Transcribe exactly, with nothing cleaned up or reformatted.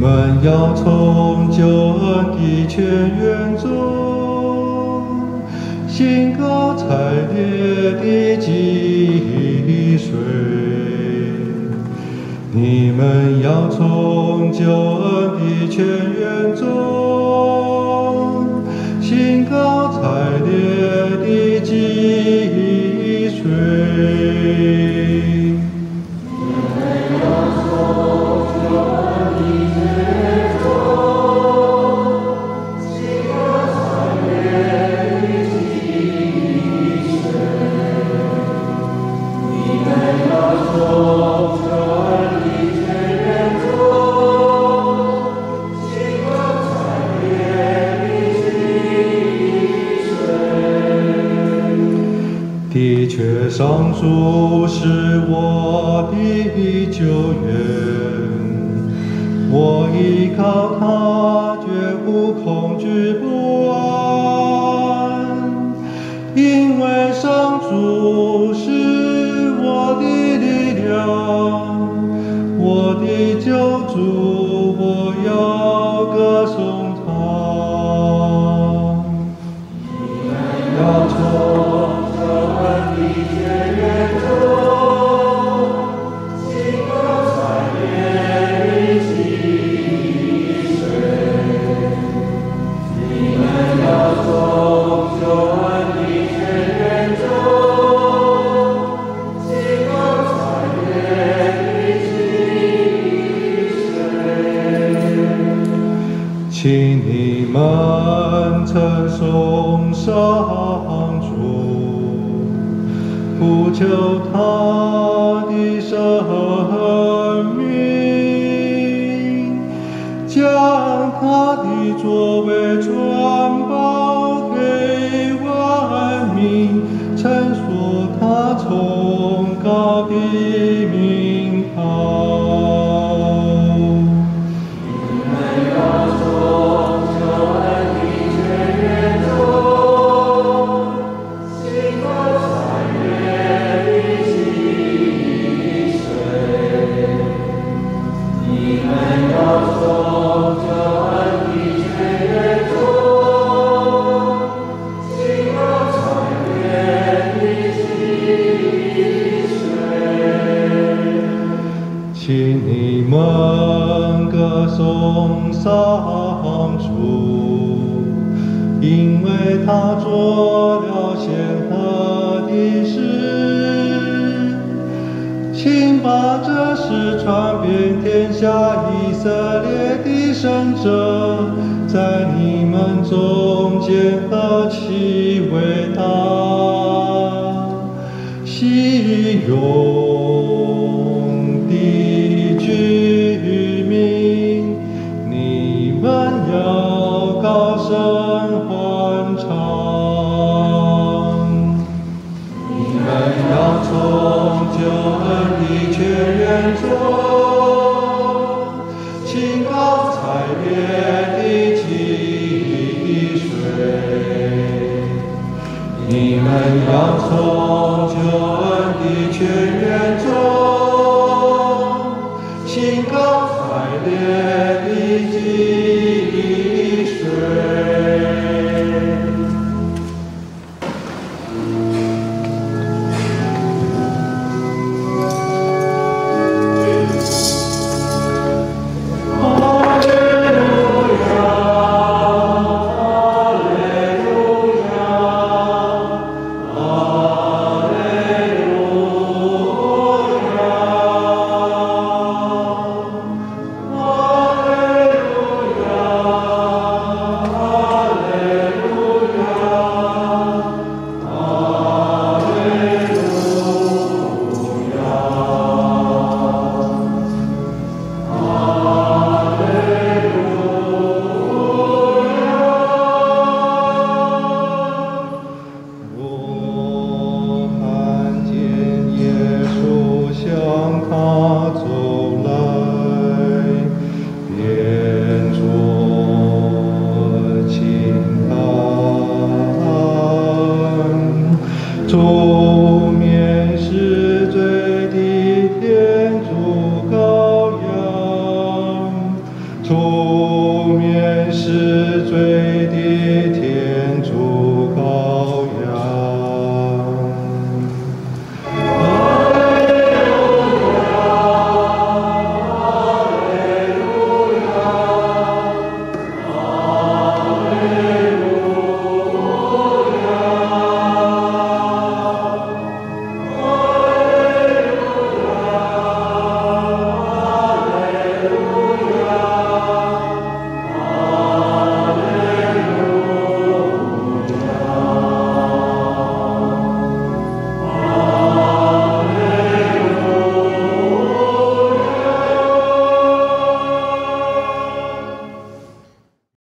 们要从救恩的泉源中，兴高采烈地汲水。你们要从救恩的泉源中，兴高采烈地汲水。的确，上主是我的救援，我依靠他，绝不恐惧不安，因为上主是我的力量，我的救主，我要歌颂他。你们要从请你们称颂上主，呼求他的生命，将他的作为传报给万民，称说他崇高的名号。请你们歌颂上主，因为他做了显赫的事。请把这事传遍天下，以色列的圣者在你们中间何其伟大！熙雍的居民，你们要高声欢唱，你们要从救恩的泉源中，兴高采烈地汲水。你们要从救恩的泉源中，兴高采烈地汲水。 出免世罪的天主羔羊。